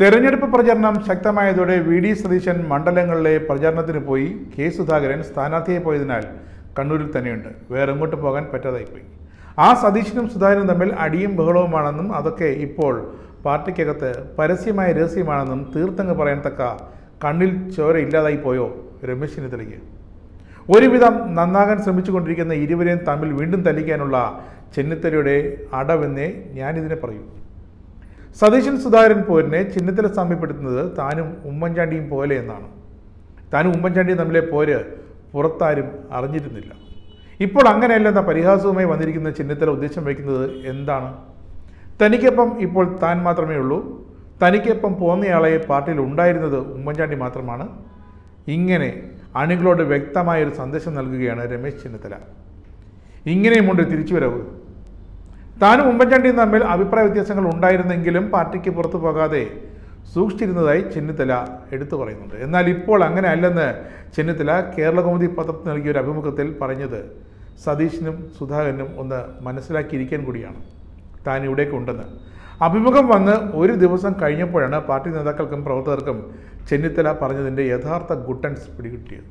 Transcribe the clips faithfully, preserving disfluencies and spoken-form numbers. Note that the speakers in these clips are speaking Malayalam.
തെരഞ്ഞെടുപ്പ് പ്രചരണം ശക്തമായതോടെ വി ഡി സതീശൻ മണ്ഡലങ്ങളിലെ പ്രചാരണത്തിന് പോയി. കെ സുധാകരൻ സ്ഥാനാർത്ഥിയായി പോയതിനാൽ കണ്ണൂരിൽ തന്നെയുണ്ട്. വേറെ എങ്ങോട്ട് പോകാൻ പറ്റാതായിപ്പോയി. ആ സതീശനും സുധാകരനും തമ്മിൽ അടിയും ബഹളവുമാണെന്നും അതൊക്കെ ഇപ്പോൾ പാർട്ടിക്കകത്ത് പരസ്യമായ രഹസ്യമാണെന്നും തീർത്തങ്ങ് പറയാൻ തക്ക കണ്ണിൽ ചോര ഇല്ലാതായി പോയോ രമേശ് ചെന്നിത്തലയ്ക്ക്? ഒരുവിധം നന്നാകാൻ ശ്രമിച്ചുകൊണ്ടിരിക്കുന്ന ഇരുവരെയും തമ്മിൽ വീണ്ടും തല്ലിക്കാനുള്ള ചെന്നിത്തലയുടെ അടവെന്നേ ഞാനിതിനെ പറയൂ. സതീശൻ സുധാകരൻ പോരിനെ ചെന്നിത്തല സാമ്യപ്പെടുത്തുന്നത് താനും ഉമ്മൻചാണ്ടിയും പോലെ എന്നാണ്. താനും ഉമ്മൻചാണ്ടിയും തമ്മിലെ പോര് പുറത്താരും അറിഞ്ഞിരുന്നില്ല. ഇപ്പോൾ അങ്ങനെയല്ലെന്ന പരിഹാസവുമായി വന്നിരിക്കുന്ന ചെന്നിത്തല ഉദ്ദേശം വയ്ക്കുന്നത് എന്താണ്? തനിക്കൊപ്പം ഇപ്പോൾ താൻ മാത്രമേ ഉള്ളൂ, തനിക്കൊപ്പം പോന്നയാളെ പാർട്ടിയിൽ ഉണ്ടായിരുന്നത് ഉമ്മൻചാണ്ടി മാത്രമാണ്. ഇങ്ങനെ അണികളോട് വ്യക്തമായൊരു സന്ദേശം നൽകുകയാണ് രമേശ് ചെന്നിത്തല. ഇങ്ങനെയുമുണ്ട് തിരിച്ചുവരവ്. താനും ഉമ്മൻചാണ്ടിയും തമ്മിൽ അഭിപ്രായ വ്യത്യാസങ്ങൾ ഉണ്ടായിരുന്നെങ്കിലും പാർട്ടിക്ക് പുറത്തു പോകാതെ സൂക്ഷിച്ചിരുന്നതായി ചെന്നിത്തല എടുത്തു പറയുന്നുണ്ട്. എന്നാൽ ഇപ്പോൾ അങ്ങനെ അല്ലെന്ന് ചെന്നിത്തല കേരളകൗമുദി പത്രത്തിൽ നൽകിയ ഒരു അഭിമുഖത്തിൽ പറഞ്ഞത് സതീശനും സുധാകരനും ഒന്ന് മനസ്സിലാക്കിയിരിക്കാൻ കൂടിയാണ് താൻ ഇവിടേക്ക് ഉണ്ടെന്ന്. അഭിമുഖം വന്ന് ഒരു ദിവസം കഴിഞ്ഞപ്പോഴാണ് പാർട്ടി നേതാക്കൾക്കും പ്രവർത്തകർക്കും ചെന്നിത്തല പറഞ്ഞതിൻ്റെ യഥാർത്ഥ ഗുട്ടൻസ് പിടികിട്ടിയത്.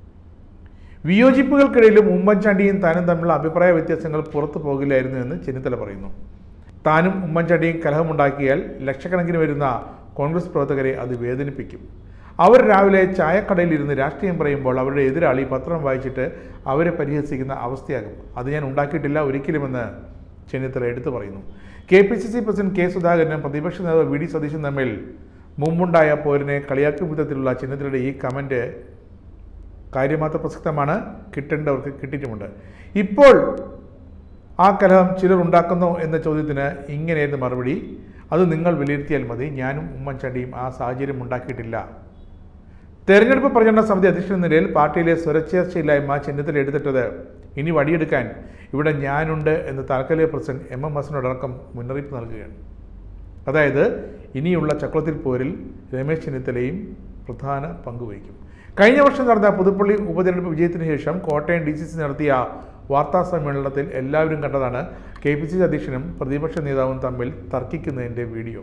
വിയോജിപ്പുകൾക്കിടയിലും ഉമ്മൻചാണ്ടിയും താനും തമ്മിലുള്ള അഭിപ്രായ വ്യത്യാസങ്ങൾ പുറത്തു പോകില്ലായിരുന്നു എന്ന് ചെന്നിത്തല പറയുന്നു. താനും ഉമ്മൻചാണ്ടിയും കലഹമുണ്ടാക്കിയാൽ ലക്ഷക്കണക്കിന് വരുന്ന കോൺഗ്രസ് പ്രവർത്തകരെ അത് വേദനിപ്പിക്കും. അവർ രാവിലെ ചായക്കടയിൽ ഇരുന്ന് രാഷ്ട്രീയം പറയുമ്പോൾ അവരുടെ എതിരാളി പത്രം വായിച്ചിട്ട് അവരെ പരിഹസിക്കുന്ന അവസ്ഥയാകും. അത് ഞാൻ ഉണ്ടാക്കിയിട്ടില്ല ഒരിക്കലുമെന്ന് ചെന്നിത്തല എടുത്തു പറയുന്നു. K P C C president K സുധാകരനും പ്രതിപക്ഷ നേതാവ് വി ഡി സതീശനും തമ്മിൽ മുമ്പുണ്ടായ പോരിനെ കളിയാക്കും വിധത്തിലുള്ള ചെന്നിത്തലയുടെ ഈ കമൻറ്റ് കാര്യമാത്ര പ്രസക്തമാണ്. കിട്ടേണ്ടവർക്ക് കിട്ടിയിട്ടുമുണ്ട്. ഇപ്പോൾ ആ കലഹം ചിലർ ഉണ്ടാക്കുന്നോ എന്ന ചോദ്യത്തിന് ഇങ്ങനെയായിരുന്നു മറുപടി: അത് നിങ്ങൾ വിലയിരുത്തിയാൽ മതി. ഞാനും ഉമ്മൻചാണ്ടിയും ആ സാഹചര്യം ഉണ്ടാക്കിയിട്ടില്ല. തെരഞ്ഞെടുപ്പ് പ്രചരണ സമിതി അധ്യക്ഷൻ എന്ന നിലയിൽ പാർട്ടിയിലെ സ്വരച്ചേർച്ചയില്ലായ്മ ചെന്നിത്തല എടുത്തിട്ടത് ഇനി വടിയെടുക്കാൻ ഇവിടെ ഞാനുണ്ട് എന്ന് താൽക്കാലിക പ്രസിഡന്റ് എം എം ഹസനോടക്കം മുന്നറിയിപ്പ് നൽകുകയാണ്. അതായത് ഇനിയുള്ള ചക്രത്തിൽ പോരിൽ രമേശ് ചെന്നിത്തലയും പ്രധാന പങ്കുവഹിക്കും. കഴിഞ്ഞ വർഷം നടന്ന പുതുപ്പള്ളി ഉപതെരഞ്ഞെടുപ്പ് വിജയത്തിന് ശേഷം കോട്ടയം ഡി സി സി നടത്തിയ വാർത്താ സമ്മേളനത്തിൽ എല്ലാവരും കണ്ടതാണ് കെ പി സി സി അധ്യക്ഷനും പ്രതിപക്ഷ നേതാവും തമ്മിൽ തർക്കിക്കുന്നതിൻ്റെ വീഡിയോ.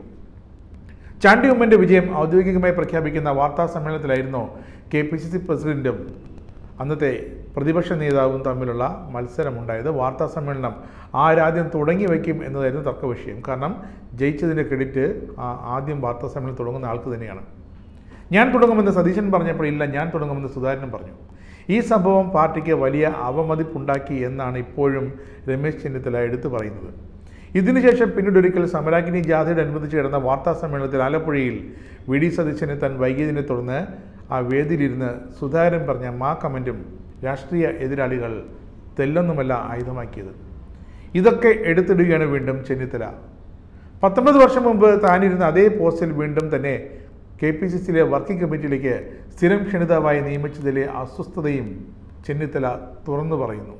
ചാണ്ടി ഉമ്മൻ്റെ വിജയം ഔദ്യോഗികമായി പ്രഖ്യാപിക്കുന്ന വാർത്താ സമ്മേളനത്തിലായിരുന്നു കെ പി സി സി പ്രസിഡന്റും അന്നത്തെ പ്രതിപക്ഷ നേതാവും തമ്മിലുള്ള മത്സരമുണ്ടായത്. വാർത്താ സമ്മേളനം ആരാദ്യം തുടങ്ങി വയ്ക്കും എന്നതായിരുന്നു തർക്ക വിഷയം. കാരണം ജയിച്ചതിൻ്റെ ക്രെഡിറ്റ് ആദ്യം വാർത്താ സമ്മേളനം തുടങ്ങുന്ന ആൾക്ക് തന്നെയാണ്. ഞാൻ തുടങ്ങുമെന്ന് സതീശൻ പറഞ്ഞപ്പോൾ ഇല്ല, ഞാൻ തുടങ്ങുമെന്ന് സുധാകരനും പറഞ്ഞു. ഈ സംഭവം പാർട്ടിക്ക് വലിയ അവമതിപ്പുണ്ടാക്കി എന്നാണ് ഇപ്പോഴും രമേശ് ചെന്നിത്തല എടുത്തു പറയുന്നത്. ഇതിനുശേഷം പിന്നീടൊരിക്കൽ സമരാഗ്നി ജാഥയോടനുബന്ധിച്ച് കിടന്ന വാർത്താ സമ്മേളനത്തിൽ ആലപ്പുഴയിൽ വി ഡി സതീശനെ താൻ വൈകിയതിനെ തുടർന്ന് ആ വേദിയിലിരുന്ന് സുധാകരൻ പറഞ്ഞ മാ കമൻറ്റും രാഷ്ട്രീയ എതിരാളികൾ തെല്ലൊന്നുമല്ല ആയുധമാക്കിയത്. ഇതൊക്കെ എടുത്തിടുകയാണ് വീണ്ടും ചെന്നിത്തല. പത്തൊമ്പത് വർഷം മുമ്പ് താനിരുന്ന അതേ പോസ്റ്റിൽ വീണ്ടും തന്നെ കെ പി സി സിയിലെ വർക്കിംഗ് കമ്മിറ്റിയിലേക്ക് സ്ഥിരം ക്ഷണിതാവായി നിയമിച്ചതിലെ അസ്വസ്ഥതയും ചെന്നിത്തല തുറന്നു പറയുന്നു.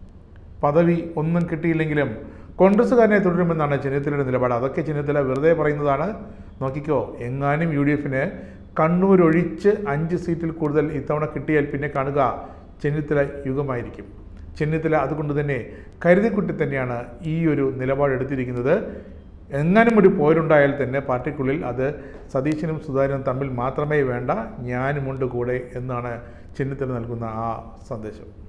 പദവി ഒന്നും കിട്ടിയില്ലെങ്കിലും കോൺഗ്രസ്സുകാരനെ തുടരുമെന്നാണ് ചെന്നിത്തലയുടെ നിലപാട്. അതൊക്കെ ചെന്നിത്തല വെറുതെ പറയുന്നതാണ്. നോക്കിക്കോ, എങ്ങാനും യു ഡി എഫിന് കണ്ണൂരൊഴിച്ച് അഞ്ച് സീറ്റിൽ കൂടുതൽ ഇത്തവണ കിട്ടിയാൽ പിന്നെ കാണുക ചെന്നിത്തല യുഗമായിരിക്കും. ചെന്നിത്തല അതുകൊണ്ട് തന്നെ കരുതിക്കുട്ടി തന്നെയാണ് ഈ ഒരു നിലപാടെടുത്തിരിക്കുന്നത്. എങ്ങാനും ഒരു പോരുണ്ടായാൽ തന്നെ പാർട്ടിക്കുള്ളിൽ അത് സതീശനും സുധാകരനും തമ്മിൽ മാത്രമേ വേണ്ട, ഞാനുമുണ്ട് കൂടെ എന്നാണ് ചെന്നിത്തല നൽകുന്ന ആ സന്ദേശം.